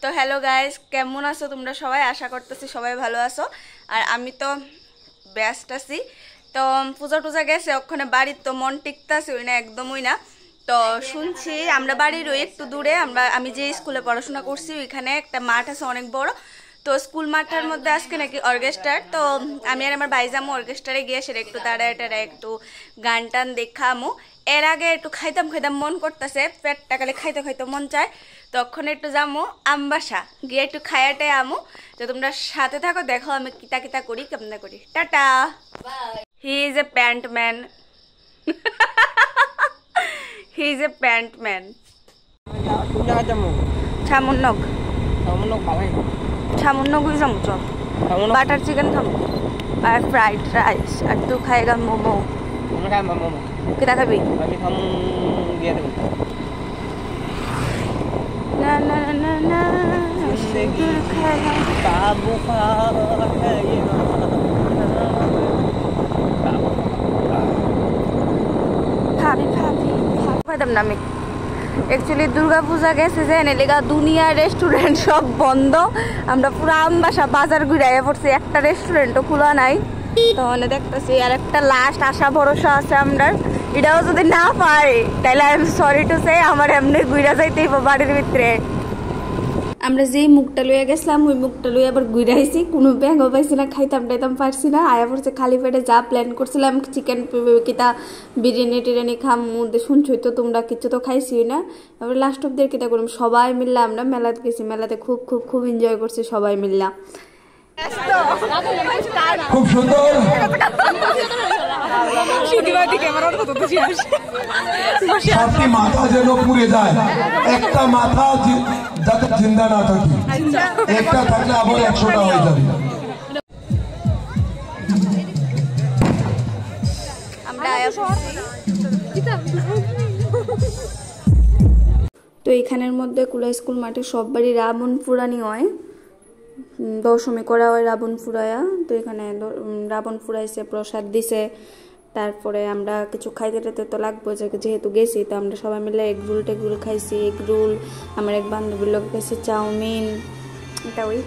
তো hello guys, কেমন আছো তোমরা সবাই? আশা করতেছি সবাই ভালো আছো। আর আমি তো ব্যস্ত আছি। তো পূজা টুজা গেছে, ওখানে বাড়ির তো মন টিকতেছে ওই না, একদমই না। তো শুনছি আমরা বাড়ির ওই একটু দূরে আমি যে স্কুলে পড়াশোনা করছি ওইখানে একটা মাঠ আছে অনেক বড়। তো স্কুল মাঠের মধ্যে আজকে নাকি অর্কেস্ট্রার। তো আমি আর আমার ভাই যাবো অর্কেস্ট্রারে গিয়ে সেটা একটু দাঁড়ায় টাড়ায় একটু গান টান দেখামো। এর আগে একটু খাইতাম মন করতেছে, পেটটা খালি খাইতে খাইতে মন চায়। তখন একটু যাবো আমবাসা গিয়ে একটু খায়াটাই আমো। তো তোমরা সাথে থাকো, দেখো আমি কিতা কিতা করি, কেমন করি। Tata. He is a pant man. He is a pant man. ছামুন্নক ছামুন্নক যাবো, চল। বাটার চিকেন খাবো আর ফ্রাইড রাইস, আর তুই খাইগা মোমো। কিতা খাবি? না না না না খাইতাম না আমি। অ্যাকচুয়ালি দুর্গা পূজা গেছে যে এলাকা দুনিয়া রেস্টুরেন্ট সব বন্ধ। আমরা পুরো আমবাসা বাজার ঘুরাইয়া পড়ছি, একটা রেস্টুরেন্টও খোলা নাই। তাহলে দেখতেছি আর একটা লাস্ট আশা ভরসা আছে আমরা, এটাও যদি না পাই তাহলে I am sorry to say আমার এমনি ঘুরা যাইতেই বাড়ির ভিতরে। আমরা যেই মুখটা লইয়া গেছিলাম ওই মুখটা লইয়া আবার ঘুরাইছি, কোনো ব্যাগও পাইছি না, খাইতাম টাইতাম পারছি না। আয়া পড়ছে খালি পেটে। যা প্ল্যান করছিলাম চিকেন কিতা বিরিয়ানি টিরিয়ানি খাম, মধ্যে শুনছই তো তোমরা, কিছু তো খাইছি না। এবার লাস্ট অফ দের কিতা করলাম, সবাই মিললাম আমরা মেলাতে গেছি, মেলাতে খুব খুব খুব এনজয় করছি সবাই মিললাম। খুব সুন্দর সবটি মাথা যেন পুড়ে যায়, একটা মাথা যাতে জিন্দা না থাকি, একটা থাকলে আবার 100টা হয়ে যাবে। তো এইখানের মধ্যে কুলা স্কুল মাঠে সব বাড়ি রাবণ ফুরানি হয়, দশমী করা হয় রাবণ ফুরায়া। তো এখানে রাবণ ফুরাইছে, প্রসাদ দিছে। তারপরে আমরা কিছু খাইতে টাইতে তো লাগবো, যেহেতু গেছি। তো আমরা সবাই মিলে এগ রোল টেগরোল খাইছি, এগ রোল। আমার এক বান্ধবীর লোক খাইছি চাউমিন, এটা ওই।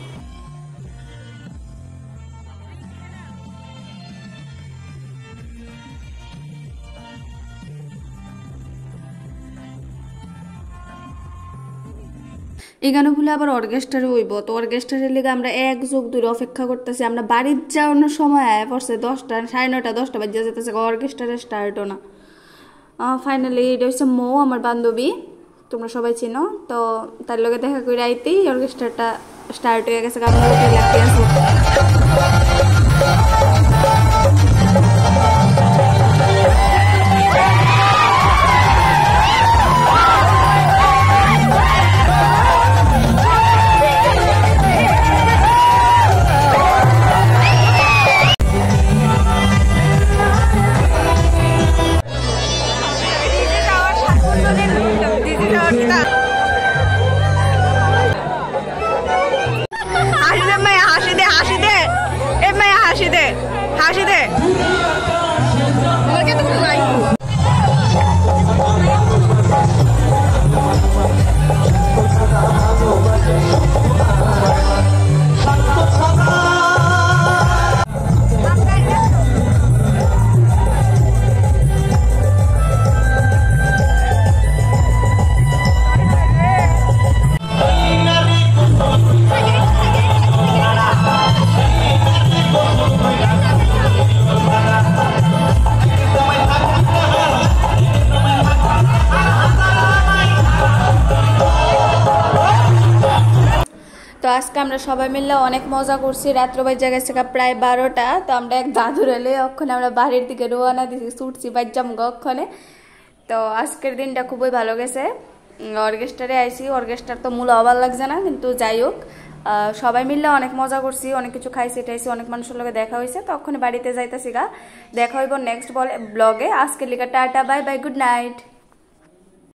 এখানে বলে আবার অর্কেস্ট্রারে হইব। তো অর্কেস্ট্রারের লেগে আমরা 1 যুগ ধরে অপেক্ষা করতেছি। আমরা বাড়ির যাওয়ানোর সময় আয়া পড়ছে 10টা, 9:30, 10টা বাজে যেতেছে, অর্কেস্ট্রারে স্টার্টও না। ফাইনালি এটা হচ্ছে মৌ, আমার বান্ধবী, তোমরা সবাই চিনো। তো তার লগে দেখা করে আইতেই অর্কেস্ট্রাটা স্টার্ট হয়ে গেছে। হাসি দে। তো আজকে আমরা সবাই মিলে অনেক মজা করছি। রাত্র বাজে গেছে প্রায় 12টা। তো আমরা এক দাদুর এলে ওখানে আমরা বাড়ির দিকে রোয়ানা দিছি, ছুটছি বাজ্জাম ওখানে। তো আজকের দিনটা খুবই ভালো গেছে। অর্কেস্ট্রারে আইসি, অর্কেস্ট্রার তো মূল অভাব লাগছে না, কিন্তু যাই হোক সবাই মিলে অনেক মজা করছি, অনেক কিছু খাইছি টাইছি, অনেক মানুষের লগে দেখা হয়েছে। তো ওখানে বাড়িতে যাইতেছি গা, দেখা হইব নেক্সট ব্লগে। আজকের লিগা tata, bye bye, good night.